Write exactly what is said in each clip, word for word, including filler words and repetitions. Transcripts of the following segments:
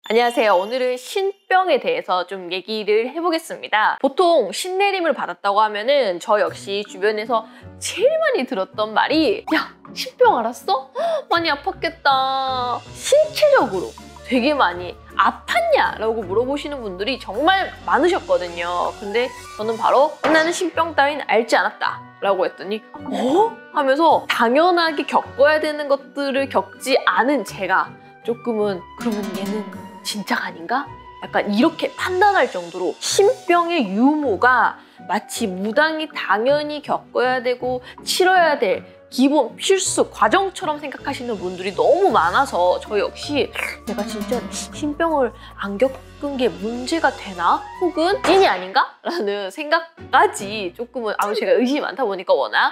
안녕하세요. 오늘은 신병에 대해서 좀 얘기를 해보겠습니다. 보통 신내림을 받았다고 하면은 저 역시 주변에서 제일 많이 들었던 말이 야, 신병 알았어? 많이 아팠겠다. 신체적으로 되게 많이 아팠냐? 라고 물어보시는 분들이 정말 많으셨거든요. 근데 저는 바로 나는 신병 따윈 알지 않았다 라고 했더니 어? 하면서 당연하게 겪어야 되는 것들을 겪지 않은 제가 조금은 그러면 얘는 진짜가 아닌가? 약간 이렇게 판단할 정도로 신병의 유무가 마치 무당이 당연히 겪어야 되고 치러야 될 기본 필수 과정처럼 생각하시는 분들이 너무 많아서 저 역시 내가 진짜 신병을 안 겪은 게 문제가 되나? 혹은 찐이 아닌가? 라는 생각까지 조금은 아무 제가 의심이 많다 보니까 워낙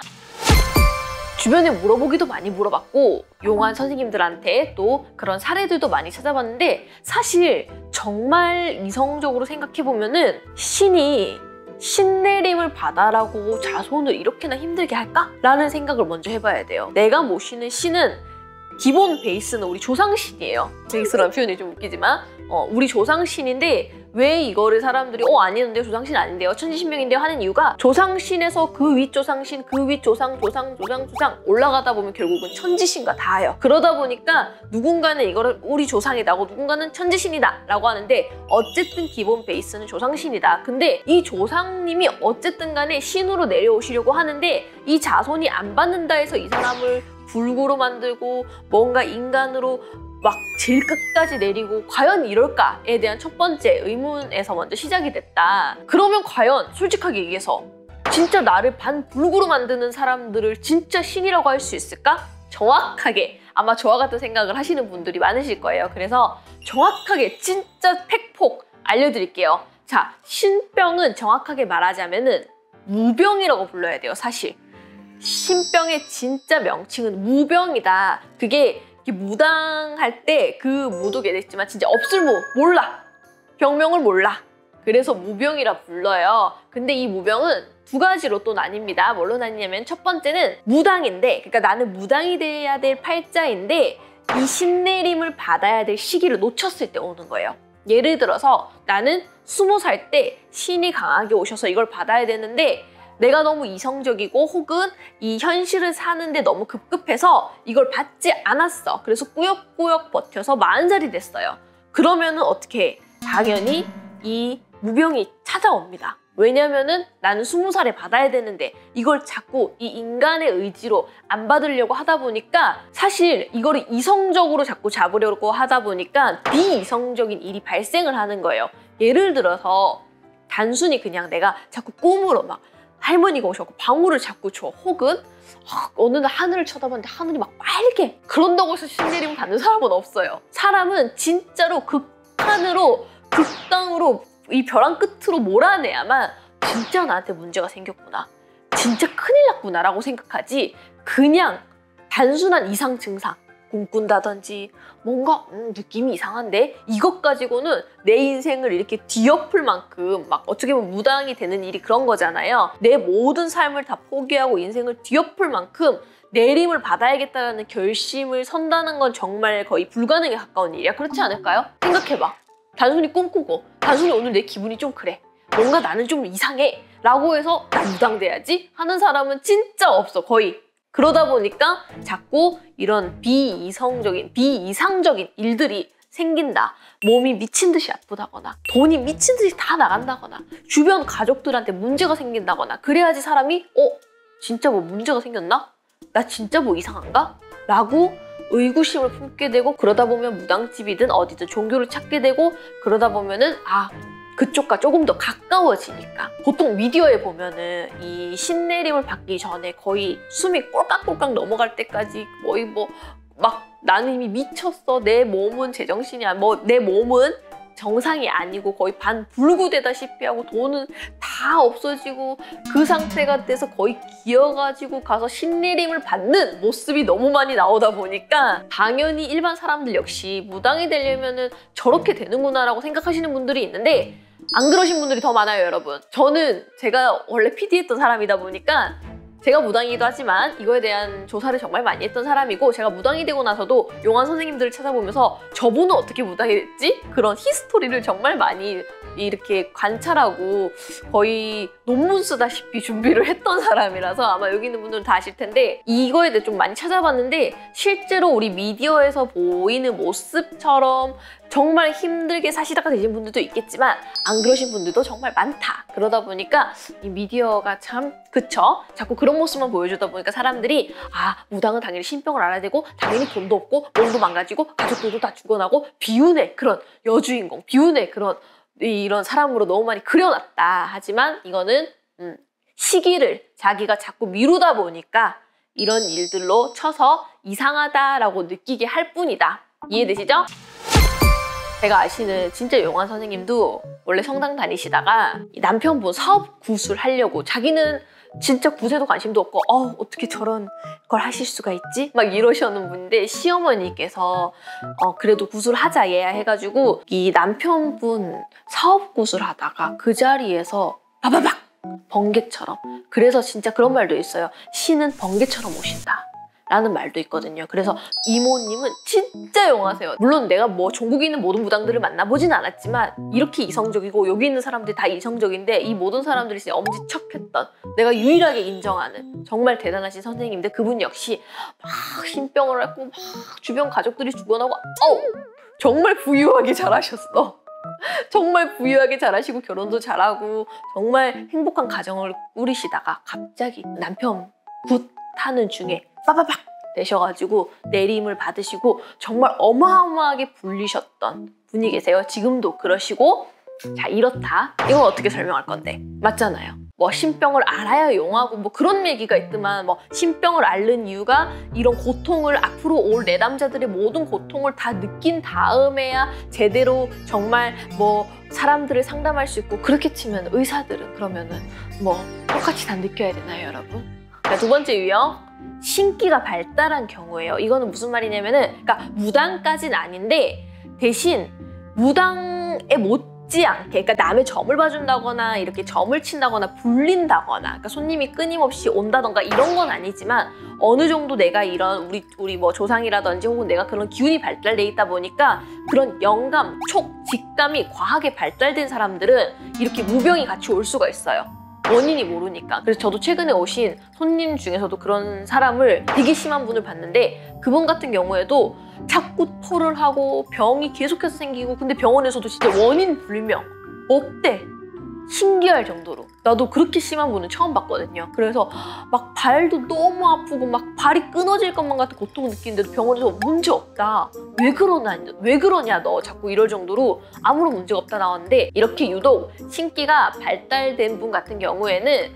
주변에 물어보기도 많이 물어봤고 용한 선생님들한테 또 그런 사례들도 많이 찾아봤는데 사실 정말 이성적으로 생각해보면은 신이 신내림을 받아라고 자손을 이렇게나 힘들게 할까? 라는 생각을 먼저 해봐야 돼요. 내가 모시는 신은 기본 베이스는 우리 조상신이에요. 베이스라는 표현이 좀 웃기지만 어, 우리 조상신인데 왜 이거를 사람들이 어 아니는데요, 조상신 아닌데요, 천지신명인데요 하는 이유가 조상신에서 그 윗조상신, 그 윗조상, 조상, 조상, 조상 올라가다 보면 결국은 천지신과 닿아요. 그러다 보니까 누군가는 이거를 우리 조상이다고 누군가는 천지신이다 라고 하는데 어쨌든 기본 베이스는 조상신이다. 근데 이 조상님이 어쨌든 간에 신으로 내려오시려고 하는데 이 자손이 안 받는다 해서 이 사람을 불구로 만들고 뭔가 인간으로 막 제일 끝까지 내리고 과연 이럴까에 대한 첫 번째 의문에서 먼저 시작이 됐다. 그러면 과연 솔직하게 얘기해서 진짜 나를 반불구로 만드는 사람들을 진짜 신이라고 할 수 있을까? 정확하게 아마 저와 같은 생각을 하시는 분들이 많으실 거예요. 그래서 정확하게 진짜 팩폭 알려드릴게요. 자, 신병은 정확하게 말하자면은 무병이라고 불러야 돼요. 사실 신병의 진짜 명칭은 무병이다. 그게 무당할 때 그 무도 계됐지만 진짜 없을 무 몰라. 병명을 몰라. 그래서 무병이라 불러요. 근데 이 무병은 두 가지로 또 나뉩니다. 뭘로 나뉘냐면 첫 번째는 무당인데, 그러니까 나는 무당이 돼야 될 팔자인데 이 신내림을 받아야 될 시기를 놓쳤을 때 오는 거예요. 예를 들어서 나는 스무 살 때 신이 강하게 오셔서 이걸 받아야 되는데 내가 너무 이성적이고 혹은 이 현실을 사는데 너무 급급해서 이걸 받지 않았어. 그래서 꾸역꾸역 버텨서 마흔 살이 됐어요. 그러면은 어떻게 해? 당연히 이 무병이 찾아옵니다. 왜냐면은 나는 스무 살에 받아야 되는데 이걸 자꾸 이 인간의 의지로 안 받으려고 하다 보니까 사실 이거를 이성적으로 자꾸 잡으려고 하다 보니까 비이성적인 일이 발생을 하는 거예요. 예를 들어서 단순히 그냥 내가 자꾸 꿈으로 막 할머니가 오셔서 방울을 자꾸 줘. 혹은 어느 날 하늘을 쳐다봤는데 하늘이 막 빨개. 그런다고 해서 신내림 받는 사람은 없어요. 사람은 진짜로 극한으로 극강으로 이 벼랑 끝으로 몰아내야만 진짜 나한테 문제가 생겼구나, 진짜 큰일 났구나 라고 생각하지 그냥 단순한 이상 증상 꿈꾼다든지 뭔가 음, 느낌이 이상한데 이것 가지고는 내 인생을 이렇게 뒤엎을 만큼 막 어떻게 보면 무당이 되는 일이 그런 거잖아요. 내 모든 삶을 다 포기하고 인생을 뒤엎을 만큼 내림을 받아야겠다는 결심을 선다는 건 정말 거의 불가능에 가까운 일이야. 그렇지 않을까요? 생각해봐. 단순히 꿈꾸고 단순히 오늘 내 기분이 좀 그래, 뭔가 나는 좀 이상해 라고 해서 나 무당 돼야지 하는 사람은 진짜 없어, 거의. 그러다 보니까 자꾸 이런 비이성적인, 비이상적인 일들이 생긴다. 몸이 미친 듯이 아프다거나 돈이 미친 듯이 다 나간다거나 주변 가족들한테 문제가 생긴다거나 그래야지 사람이 어? 진짜 뭐 문제가 생겼나? 나 진짜 뭐 이상한가? 라고 의구심을 품게 되고 그러다 보면 무당집이든 어디든 종교를 찾게 되고 그러다 보면은 아 그쪽과 조금 더 가까워지니까 보통 미디어에 보면은 이 신내림을 받기 전에 거의 숨이 꼴깍꼴깍 넘어갈 때까지 거의 뭐 막 나는 이미 미쳤어, 내 몸은 제정신이 아니야, 뭐 내 몸은 정상이 아니고 거의 반불구되다시피 하고 돈은 다 없어지고 그 상태가 돼서 거의 기어가지고 가서 신내림을 받는 모습이 너무 많이 나오다 보니까 당연히 일반 사람들 역시 무당이 되려면은 저렇게 되는구나 라고 생각하시는 분들이 있는데 안 그러신 분들이 더 많아요, 여러분. 저는 제가 원래 피디 했던 사람이다 보니까 제가 무당이기도 하지만 이거에 대한 조사를 정말 많이 했던 사람이고 제가 무당이 되고 나서도 용한 선생님들을 찾아보면서 저분은 어떻게 무당이 됐지? 그런 히스토리를 정말 많이 이렇게 관찰하고 거의 논문 쓰다시피 준비를 했던 사람이라서 아마 여기 있는 분들은 다 아실 텐데 이거에 대해 좀 많이 찾아봤는데 실제로 우리 미디어에서 보이는 모습처럼 정말 힘들게 사시다가 되신 분들도 있겠지만 안 그러신 분들도 정말 많다. 그러다 보니까 이 미디어가 참 그쵸? 자꾸 그런 모습만 보여주다 보니까 사람들이 아 무당은 당연히 신병을 알아야 되고 당연히 돈도 없고 몸도 망가지고 가족들도 다 죽어나고 비운의 그런 여주인공 비운의 그런 이런 사람으로 너무 많이 그려놨다. 하지만 이거는 음, 시기를 자기가 자꾸 미루다 보니까 이런 일들로 쳐서 이상하다라고 느끼게 할 뿐이다. 이해되시죠? 제가 아시는 진짜 용한 선생님도 원래 성당 다니시다가 남편분 사업 구술 하려고 자기는 진짜 구세도 관심도 없고 어, 어떻게 저런 걸 하실 수가 있지? 막 이러시는 분인데 시어머니께서 어, 그래도 구술하자 얘야 해가지고 이 남편분 사업 구술하다가 그 자리에서 바바박 번개처럼 그래서 진짜 그런 말도 있어요. 신은 번개처럼 오신다. 라는 말도 있거든요. 그래서 이모님은 진짜 용하세요. 물론 내가 뭐 전국에 있는 모든 무당들을 만나보진 않았지만 이렇게 이성적이고 여기 있는 사람들이 다 이성적인데 이 모든 사람들이 진짜 엄지척했던 내가 유일하게 인정하는 정말 대단하신 선생님인데 그분 역시 막 신병을 했고 막 주변 가족들이 죽어나고 어우 정말 부유하게 잘하셨어. 정말 부유하게 잘하시고 결혼도 잘하고 정말 행복한 가정을 꾸리시다가 갑자기 남편 굿 하는 중에 빠바박 되셔가지고 내림을 받으시고 정말 어마어마하게 불리셨던 분이 계세요. 지금도 그러시고 자 이렇다. 이건 어떻게 설명할 건데? 맞잖아요. 뭐 신병을 알아야 용하고 뭐 그런 얘기가 있지만 뭐 신병을 앓는 이유가 이런 고통을 앞으로 올 내담자들의 모든 고통을 다 느낀 다음에야 제대로 정말 뭐 사람들을 상담할 수 있고 그렇게 치면 의사들은 그러면은 뭐 똑같이 다 느껴야 되나요, 여러분? 자, 두 번째 유형. 신기가 발달한 경우예요. 이거는 무슨 말이냐면은 그러니까 무당까지는 아닌데 대신 무당에 못지않게 그러니까 남의 점을 봐준다거나 이렇게 점을 친다거나 불린다거나 그러니까 손님이 끊임없이 온다던가 이런 건 아니지만 어느 정도 내가 이런 우리 우리 뭐 조상이라든지 혹은 내가 그런 기운이 발달돼 있다 보니까 그런 영감, 촉, 직감이 과하게 발달된 사람들은 이렇게 무병이 같이 올 수가 있어요. 원인이 모르니까. 그래서 저도 최근에 오신 손님 중에서도 그런 사람을 되게 심한 분을 봤는데 그분 같은 경우에도 자꾸 토를 하고 병이 계속해서 생기고 근데 병원에서도 진짜 원인 불명 없대. 신기할 정도로. 나도 그렇게 심한 분은 처음 봤거든요. 그래서 막 발도 너무 아프고 막 발이 끊어질 것만 같은 고통을 느끼는데도 병원에서 문제 없다. 왜 그러냐, 왜 그러냐 너 자꾸 이럴 정도로 아무런 문제가 없다 나왔는데 이렇게 유독 신기가 발달된 분 같은 경우에는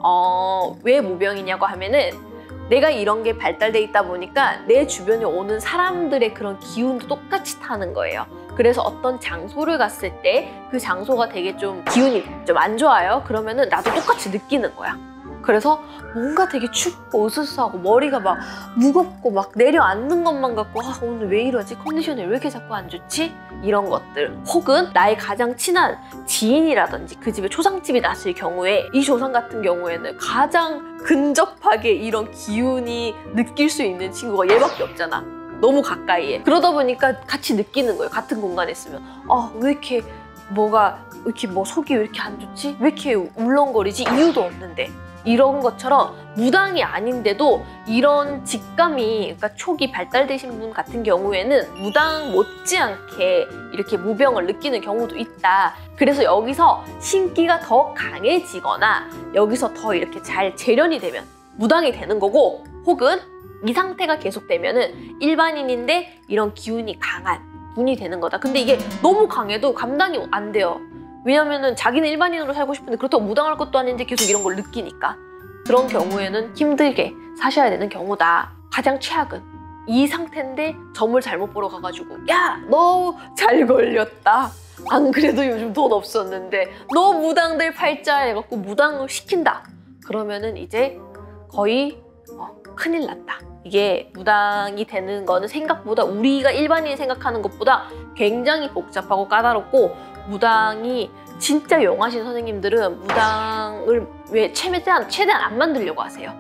어, 왜 무병이냐고 하면은 내가 이런 게 발달돼 있다 보니까 내 주변에 오는 사람들의 그런 기운도 똑같이 타는 거예요. 그래서 어떤 장소를 갔을 때 그 장소가 되게 좀 기운이 좀 안 좋아요. 그러면은 나도 똑같이 느끼는 거야. 그래서 뭔가 되게 춥고 으스스하고 머리가 막 무겁고 막 내려앉는 것만 같고 아 오늘 왜 이러지? 컨디션이 왜 이렇게 자꾸 안 좋지? 이런 것들 혹은 나의 가장 친한 지인이라든지 그 집에 초상집이 났을 경우에 이 조상 같은 경우에는 가장 근접하게 이런 기운이 느낄 수 있는 친구가 얘밖에 없잖아. 너무 가까이에. 그러다 보니까 같이 느끼는 거예요. 같은 공간에 있으면 아 왜 이렇게 뭐가 왜 이렇게 뭐 속이 왜 이렇게 안 좋지? 왜 이렇게 울렁거리지? 이유도 없는데 이런 것처럼 무당이 아닌데도 이런 직감이 그러니까 촉이 발달되신 분 같은 경우에는 무당 못지않게 이렇게 무병을 느끼는 경우도 있다. 그래서 여기서 신기가 더 강해지거나 여기서 더 이렇게 잘 재련이 되면 무당이 되는 거고 혹은 이 상태가 계속되면은 일반인인데 이런 기운이 강한 분이 되는 거다. 근데 이게 너무 강해도 감당이 안 돼요. 왜냐면은 자기는 일반인으로 살고 싶은데 그렇다고 무당할 것도 아닌데 계속 이런 걸 느끼니까. 그런 경우에는 힘들게 사셔야 되는 경우다. 가장 최악은 이 상태인데 점을 잘못 보러 가가지고 야, 너 잘 걸렸다. 안 그래도 요즘 돈 없었는데 너 무당들 팔자 해갖고 무당을 시킨다. 그러면은 이제 거의 어, 큰일 났다. 이게 무당이 되는 거는 생각보다 우리가 일반인이 생각하는 것보다 굉장히 복잡하고 까다롭고 무당이 진짜 용하신 선생님들은 무당을 왜 최대한, 최대한 안 만들려고 하세요.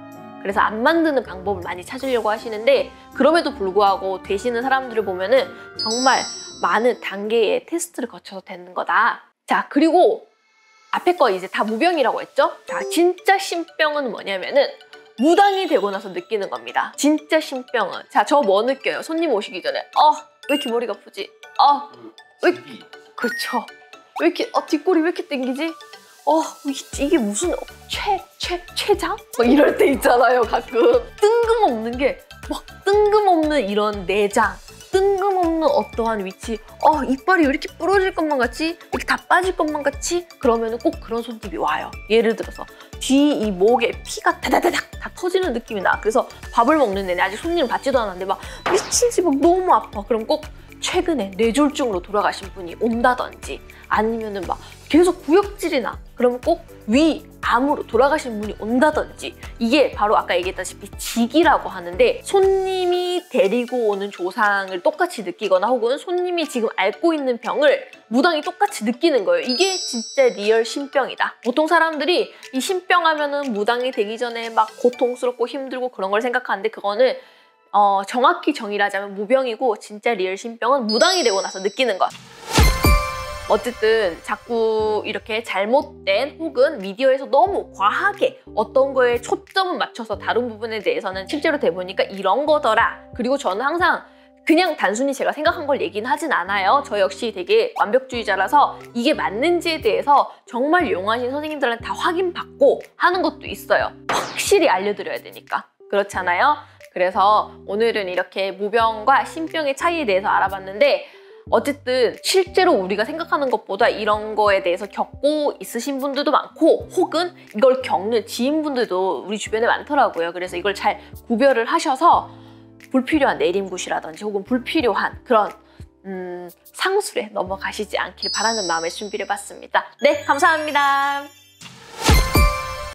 그래서 안 만드는 방법을 많이 찾으려고 하시는데 그럼에도 불구하고 되시는 사람들을 보면은 정말 많은 단계의 테스트를 거쳐서 되는 거다. 자, 그리고 앞에 거 이제 다 무병이라고 했죠? 자, 진짜 신병은 뭐냐면은 무당이 되고 나서 느끼는 겁니다. 진짜 신병은. 자, 저 뭐 느껴요? 손님 오시기 전에. 어, 왜 이렇게 머리가 아프지? 어, 왜 이렇게. 그렇죠. 왜 이렇게, 어, 뒷골이 왜 이렇게 땡기지? 어, 이게 무슨 최, 최, 최장? 막 이럴 때 있잖아요, 가끔. 뜬금없는 게, 막 뜬금없는 이런 내장, 뜬금없는 어떠한 위치, 어, 이빨이 왜 이렇게 부러질 것만 같지? 이렇게 다 빠질 것만 같지? 그러면 꼭 그런 손님이 와요. 예를 들어서 뒤 이 목에 피가 다다다닥 다 터지는 느낌이 나. 그래서 밥을 먹는 내내 아직 손님을 받지도 않았는데 막 미친지 막 너무 아파. 그럼 꼭 최근에 뇌졸중으로 돌아가신 분이 온다든지 아니면은 막 계속 구역질이 나. 그러면 꼭 위, 암으로 돌아가신 분이 온다든지 이게 바로 아까 얘기했다시피 직이라고 하는데 손님이 데리고 오는 조상을 똑같이 느끼거나 혹은 손님이 지금 앓고 있는 병을 무당이 똑같이 느끼는 거예요. 이게 진짜 리얼 신병이다. 보통 사람들이 이 신병 하면은 무당이 되기 전에 막 고통스럽고 힘들고 그런 걸 생각하는데 그거는 어, 정확히 정의를 하자면 무병이고 진짜 리얼 신병은 무당이 되고 나서 느끼는 것. 어쨌든 자꾸 이렇게 잘못된 혹은 미디어에서 너무 과하게 어떤 거에 초점을 맞춰서 다룬 부분에 대해서는 실제로 돼보니까 이런 거더라. 그리고 저는 항상 그냥 단순히 제가 생각한 걸 얘기는 하진 않아요. 저 역시 되게 완벽주의자라서 이게 맞는지에 대해서 정말 용하신 선생님들한테 다 확인받고 하는 것도 있어요. 확실히 알려드려야 되니까. 그렇잖아요? 그래서 오늘은 이렇게 무병과 신병의 차이에 대해서 알아봤는데 어쨌든 실제로 우리가 생각하는 것보다 이런 거에 대해서 겪고 있으신 분들도 많고 혹은 이걸 겪는 지인분들도 우리 주변에 많더라고요. 그래서 이걸 잘 구별을 하셔서 불필요한 내림굿이라든지 혹은 불필요한 그런 음, 상술에 넘어가시지 않길 바라는 마음에 준비를 해봤습니다. 네, 감사합니다.